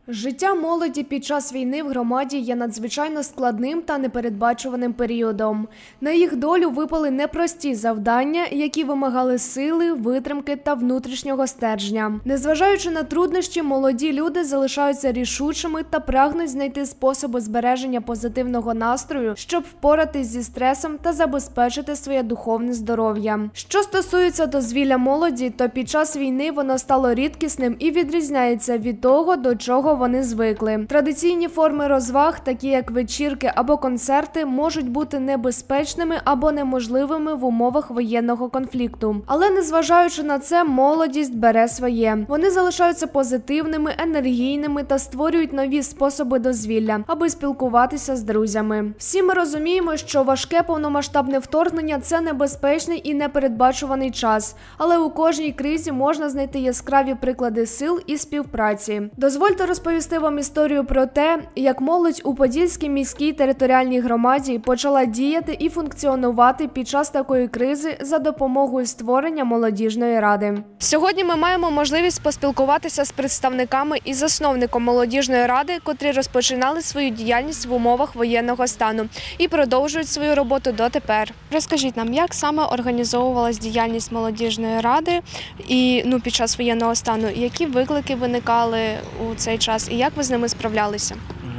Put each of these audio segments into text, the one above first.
Життя молоді під час війни в громаді є надзвичайно складним та непередбачуваним періодом. На їх долю випали непрості завдання, які вимагали сили, витримки та внутрішнього стержня. Незважаючи на труднощі, молоді люди залишаються рішучими та прагнуть знайти способи збереження позитивного настрою, щоб впоратись зі стресом та забезпечити своє духовне здоров'я. Що стосується дозвілля молоді, то під час війни воно стало рідкісним і відрізняється від того, до чого вони звикли. Традиційні форми розваг, такі як вечірки або концерти, можуть бути небезпечними або неможливими в умовах воєнного конфлікту. Але незважаючи на це, молодість бере своє. Вони залишаються позитивними, енергійними та створюють нові способи дозвілля, аби спілкуватися з друзями. Всі ми розуміємо, що важке повномасштабне вторгнення – це небезпечний і непередбачуваний час. Але у кожній кризі можна знайти яскраві приклади сил і співпраці. Дозвольте розповісти вам історію про те, як молодь у Подільській міській територіальній громаді почала діяти і функціонувати під час такої кризи за допомогою створення молодіжної ради. Сьогодні ми маємо можливість поспілкуватися з представниками і засновником молодіжної ради, котрі розпочинали свою діяльність в умовах воєнного стану і продовжують свою роботу дотепер. Розкажіть нам, як саме організовувалась діяльність молодіжної ради під час воєнного стану, які виклики виникали у цей час і як ви з ними справлялися?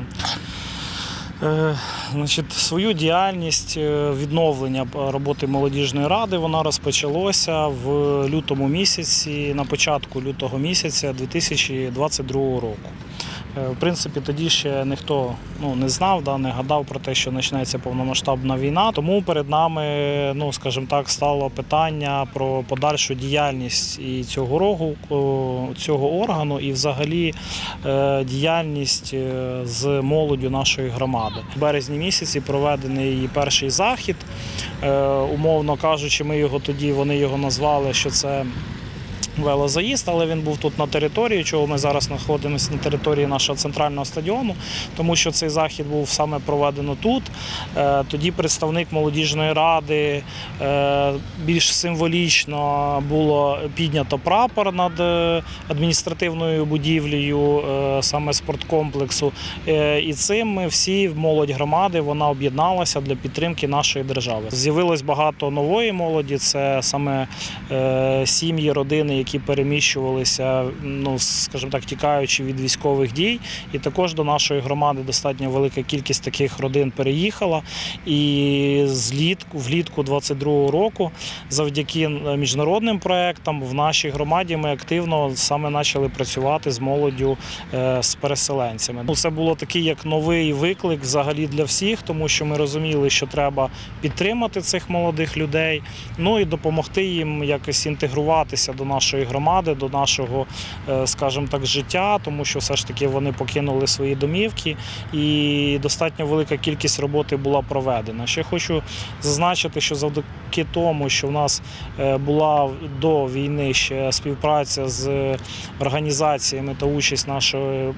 Свою діяльність відновлення роботи молодіжної ради вона розпочалася в лютому місяці, на початку лютого місяця 2022 року. В принципі, тоді ще ніхто не знав, не гадав про те, що почнеться повномасштабна війна. Тому перед нами, скажімо так, стало питання про подальшу діяльність і цього органу, і взагалі діяльність з молоддю нашої громади. В березні місяці проведений перший захід. Умовно кажучи, вони його назвали, що це велозаїзд, але він був тут на території, чого ми зараз знаходимося на території нашого центрального стадіону, тому що цей захід був саме проведено тут. Тоді представник молодіжної ради більш символічно було піднято прапор над адміністративною будівлею саме спорткомплексу. І цим ми всі, молодь громади, вона об'єдналася для підтримки нашої держави. З'явилось багато нової молоді, це саме сім'ї, родини, які переміщувалися, скажімо так, тікаючи від військових дій. І також до нашої громади достатньо велика кількість таких родин переїхала. І влітку 2022 року, завдяки міжнародним проєктам, в нашій громаді ми активно саме почали працювати з молоддю, з переселенцями. Це було такий як новий виклик взагалі для всіх, тому що ми розуміли, що треба підтримати цих молодих людей, і допомогти їм якось інтегруватися до нашої громади, до нашого, скажімо так, життя, тому що все ж таки вони покинули свої домівки і достатньо велика кількість роботи була проведена. Ще хочу зазначити, що завдяки тому, що в нас була до війни ще співпраця з організаціями та участь нашої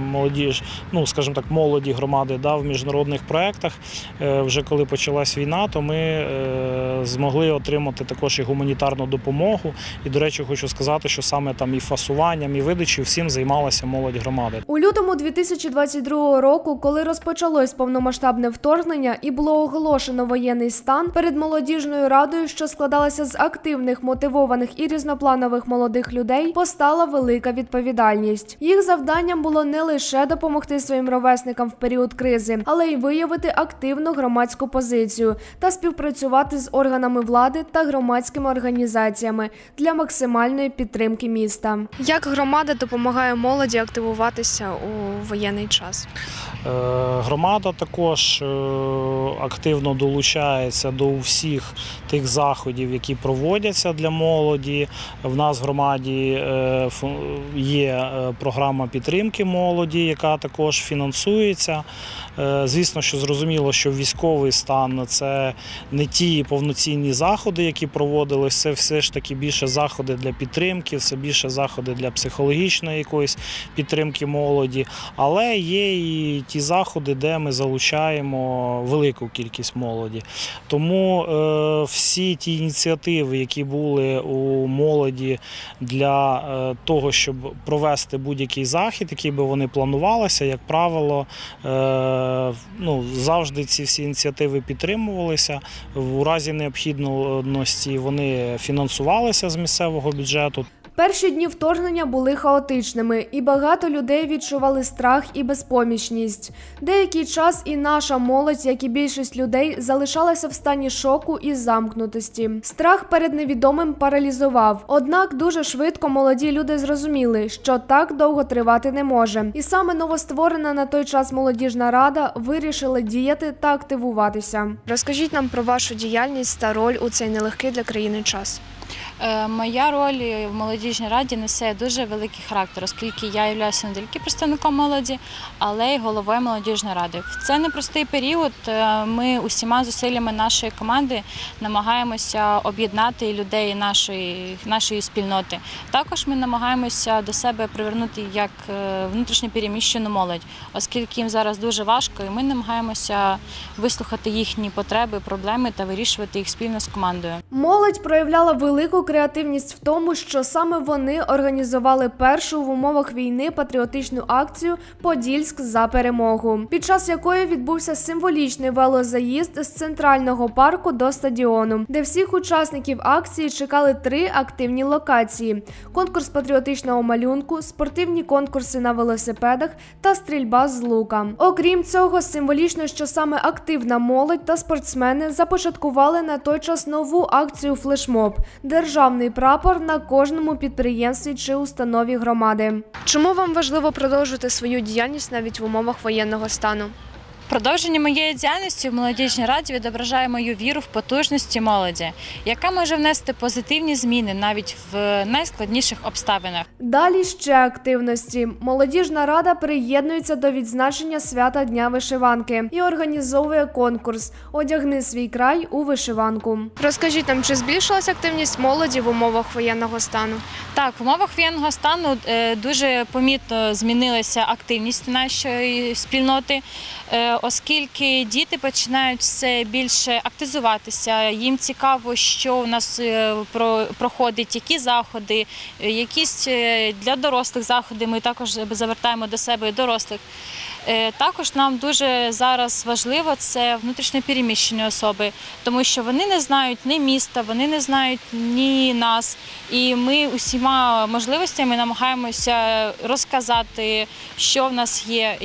молоді громади в міжнародних проєктах, вже коли почалась війна, то ми змогли отримати також і гуманітарну допомогу. І, до речі, хочу сказати, що саме там і фасуванням, і видачею всім займалася молодь громади. У лютому 2022 року, коли розпочалось повномасштабне вторгнення і було оголошено воєнний стан, перед молодіжною радою, що складалася з активних, мотивованих і різнопланових молодих людей, постала велика відповідальність. Їх завданням було не лише допомогти своїм ровесникам в період кризи, але й виявити активну громадську позицію та співпрацювати з органами влади та громадськими організаціями для максимальної підтримки міста. Як громада допомагає молоді активуватися у воєнний час? Громада також активно долучається до всіх тих заходів, які проводяться для молоді. В нас в громаді є програма підтримки молоді, яка також фінансується. Звісно, що зрозуміло, що військовий стан – це не ті повноцінні заходи, які проводились, це все ж таки більше заходи для підтримки, все більше заходи для психологічної якоїсь підтримки молоді. Але є і ті заходи, де ми залучаємо велику кількість молоді. Тому всі ті ініціативи, які були у молоді для того, щоб провести будь-який захід, який би вони планувалися, як правило, завжди ці всі ініціативи підтримувалися. У разі необхідності вони фінансувалися з місцевого бюджету. Перші дні вторгнення були хаотичними, і багато людей відчували страх і безпомічність. Деякий час і наша молодь, як і більшість людей, залишалася в стані шоку і замкнутості. Страх перед невідомим паралізував. Однак дуже швидко молоді люди зрозуміли, що так довго тривати не може. І саме новостворена на той час молодіжна рада вирішила діяти та активуватися. Розкажіть нам про вашу діяльність та роль у цей нелегкий для країни час. Моя роль в молодіжній раді несе дуже великий характер, оскільки я являюся не тільки представником молоді, але й головою молодіжної ради. В цей непростий період ми усіма зусиллями нашої команди намагаємося об'єднати людей нашої спільноти. Також ми намагаємося до себе привернути як внутрішньо переміщену молодь, оскільки їм зараз дуже важко, і ми намагаємося вислухати їхні потреби, проблеми та вирішувати їх спільно з командою. Молодь проявляла велику креативність в тому, що саме вони організували першу в умовах війни патріотичну акцію «Подільськ за перемогу», під час якої відбувся символічний велозаїзд з центрального парку до стадіону, де всіх учасників акції чекали 3 активні локації – конкурс патріотичного малюнку, спортивні конкурси на велосипедах та стрільба з лука. Окрім цього, символічно, що саме активна молодь та спортсмени започаткували на той час нову акцію «Флешмоб» – державний прапор на кожному підприємстві чи установі громади. Чому вам важливо продовжувати свою діяльність навіть в умовах воєнного стану? Продовження моєї діяльності в молодіжній раді відображає мою віру в потужності молоді, яка може внести позитивні зміни навіть в найскладніших обставинах. Далі ще активності. Молодіжна рада приєднується до відзначення свята Дня вишиванки і організовує конкурс «Одягни свій край у вишиванку». Розкажіть нам, чи збільшилася активність молоді в умовах воєнного стану? Так, в умовах воєнного стану дуже помітно змінилася активність нашої спільноти, оскільки діти починають все більше активізуватися, їм цікаво, що у нас проходить, які заходи, якісь для дорослих заходи, ми також завертаємо до себе і дорослих. Також нам дуже зараз важливо це внутрішньо переміщені особи, тому що вони не знають ні міста, вони не знають ні нас. І ми усіма можливостями намагаємося розказати, що в нас є,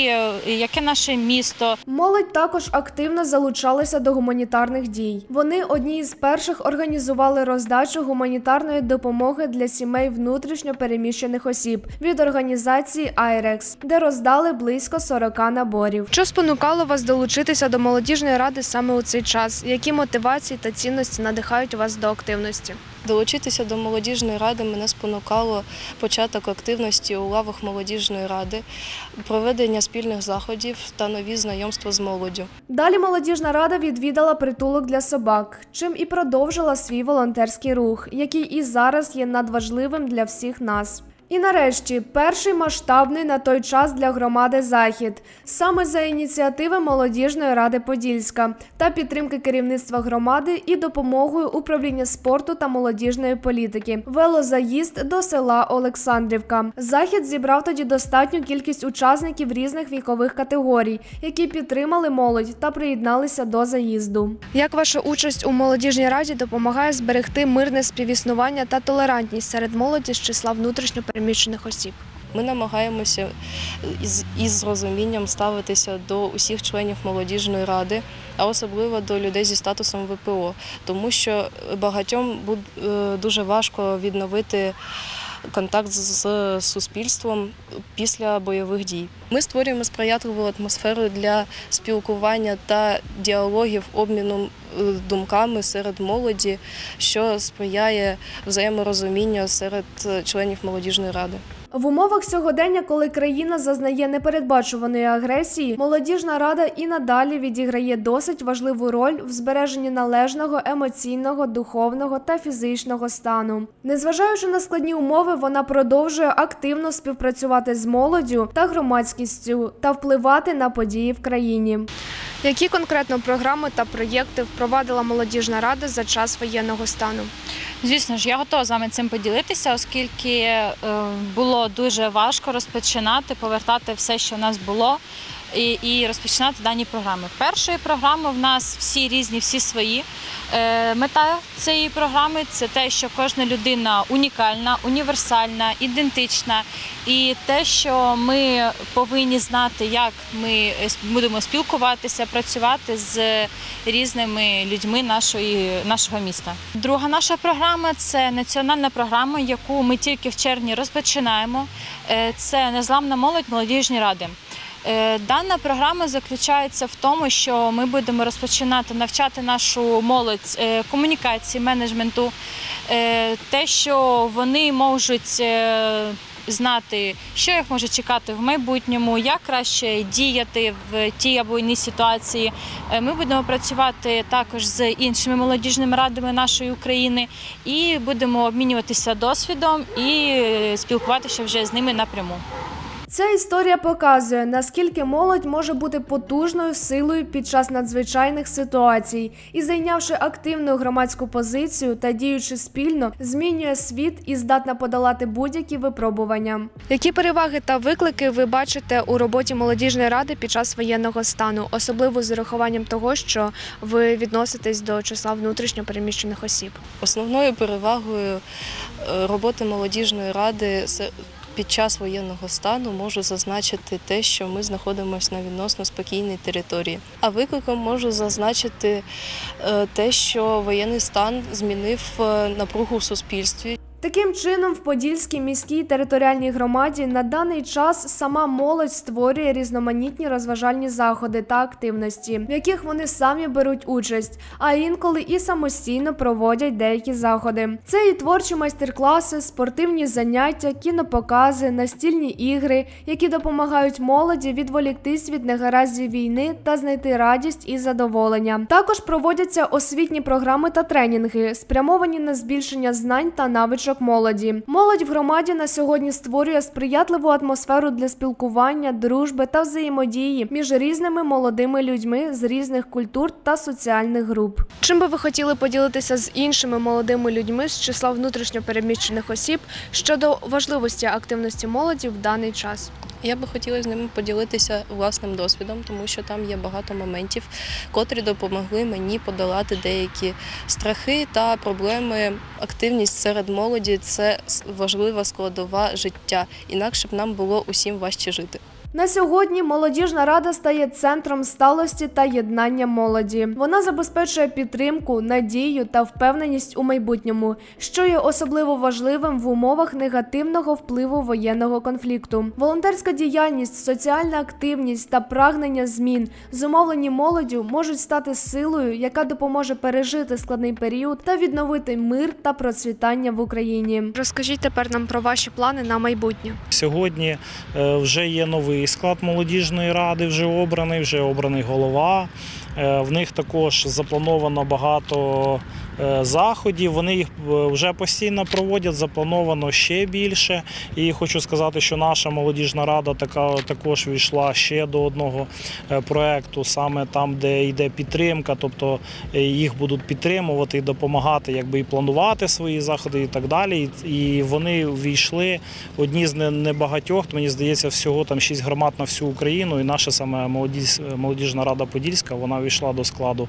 яке наше місто. Молодь також активно залучалася до гуманітарних дій. Вони одні із перших організували роздачу гуманітарної допомоги для сімей внутрішньо переміщених осіб від організації «Айрекс», де роздали близько 40 наборів. Що спонукало вас долучитися до молодіжної ради саме у цей час? Які мотивації та цінності надихають вас до активності? Долучитися до молодіжної ради мене спонукало початок активності у лавах молодіжної ради, проведення спільних заходів та нові знайомства з молоддю. Далі молодіжна рада відвідала притулок для собак, чим і продовжила свій волонтерський рух, який і зараз є надважливим для всіх нас. І нарешті, перший масштабний на той час для громади захід. Саме за ініціативи Молодіжної ради Подільська та підтримки керівництва громади і допомогою управління спорту та молодіжної політики. Велозаїзд до села Олександрівка. Захід зібрав тоді достатню кількість учасників різних вікових категорій, які підтримали молодь та приєдналися до заїзду. Як ваша участь у Молодіжній раді допомагає зберегти мирне співіснування та толерантність серед молоді з числа внутрішньо переміщених осіб? Ми намагаємося із розумінням ставитися до усіх членів молодіжної ради, а особливо до людей зі статусом ВПО, тому що багатьом дуже важко відновити контакт з суспільством після бойових дій. Ми створюємо сприятливу атмосферу для спілкування та діалогів, обміну думками серед молоді, що сприяє взаєморозумінню серед членів молодіжної ради. В умовах сьогодення, коли країна зазнає непередбачуваної агресії, молодіжна рада і надалі відіграє досить важливу роль в збереженні належного емоційного, духовного та фізичного стану. Незважаючи на складні умови, вона продовжує активно співпрацювати з молоддю та громадськістю та впливати на події в країні. Які конкретно програми та проєкти впровадила молодіжна рада за час воєнного стану? Звісно ж, я готова з вами цим поділитися, оскільки було дуже важко розпочинати, повертати все, що в нас було, і розпочинати дані програми. Першої програми в нас всі різні, всі свої. Мета цієї програми – це те, що кожна людина унікальна, універсальна, ідентична. І те, що ми повинні знати, як ми будемо спілкуватися, працювати з різними людьми нашого міста. Друга наша програма – це національна програма, яку ми тільки в червні розпочинаємо. Це «Незламна молодь молодіжної ради». Дана програма заключається в тому, що ми будемо розпочинати навчати нашу молодь комунікації, менеджменту, те, що вони можуть знати, що їх може чекати в майбутньому, як краще діяти в тій або іній ситуації. Ми будемо працювати також з іншими молодіжними радами нашої України і будемо обмінюватися досвідом і спілкуватися вже з ними напряму. Ця історія показує, наскільки молодь може бути потужною силою під час надзвичайних ситуацій і, зайнявши активну громадську позицію та діючи спільно, змінює світ і здатна подолати будь-які випробування. Які переваги та виклики ви бачите у роботі молодіжної ради під час воєнного стану, особливо з урахуванням того, що ви відноситесь до числа внутрішньо переміщених осіб? Основною перевагою роботи молодіжної ради під час воєнного стану можу зазначити те, що ми знаходимося на відносно спокійній території. А викликом можу зазначити те, що воєнний стан змінив напругу в суспільстві. Таким чином, в Подільській міській територіальній громаді на даний час сама молодь створює різноманітні розважальні заходи та активності, в яких вони самі беруть участь, а інколи і самостійно проводять деякі заходи. Це і творчі майстер-класи, спортивні заняття, кінопокази, настільні ігри, які допомагають молоді відволіктись від негараздів війни та знайти радість і задоволення. Також проводяться освітні програми та тренінги, спрямовані на збільшення знань та навичок молоді. Молодь в громаді на сьогодні створює сприятливу атмосферу для спілкування, дружби та взаємодії між різними молодими людьми з різних культур та соціальних груп. Чим би ви хотіли поділитися з іншими молодими людьми з числа внутрішньо переміщених осіб щодо важливості активності молоді в даний час? Я би хотіла з ними поділитися власним досвідом, тому що там є багато моментів, котрі допомогли мені подолати деякі страхи та проблеми. Активність серед молоді – це важлива складова життя, інакше б нам було усім важче жити. На сьогодні молодіжна рада стає центром сталості та єднання молоді. Вона забезпечує підтримку, надію та впевненість у майбутньому, що є особливо важливим в умовах негативного впливу воєнного конфлікту. Волонтерська діяльність, соціальна активність та прагнення змін, зумовлені молоддю, можуть стати силою, яка допоможе пережити складний період та відновити мир та процвітання в Україні. Розкажіть тепер нам про ваші плани на майбутнє. Сьогодні вже є новий склад молодіжної ради, вже обраний голова. В них також заплановано багато заходів, вони їх вже постійно проводять, заплановано ще більше. І хочу сказати, що наша молодіжна рада також війшла ще до одного проєкту, саме там, де йде підтримка, тобто їх будуть підтримувати і допомагати і планувати свої заходи і так далі. І вони війшли, одні з небагатьох, мені здається, всього там 6 громад на всю Україну, і наша саме молодіжна рада Подільська, вона війшла до складу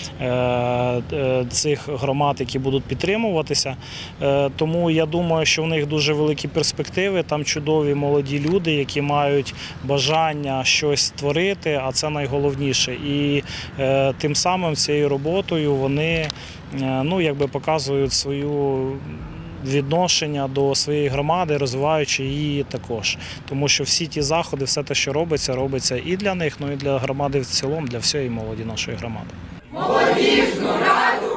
цих громад, які будуть підтримуватися. Тому я думаю, що в них дуже великі перспективи, там чудові молоді люди, які мають бажання щось творити, а це найголовніше. І тим самим цією роботою вони показують свою відношення до своєї громади, розвиваючи її також. Тому що всі ті заходи, все те, що робиться і для них, і для громади в цілому, для всієї молоді нашої громади. Молодіжну раду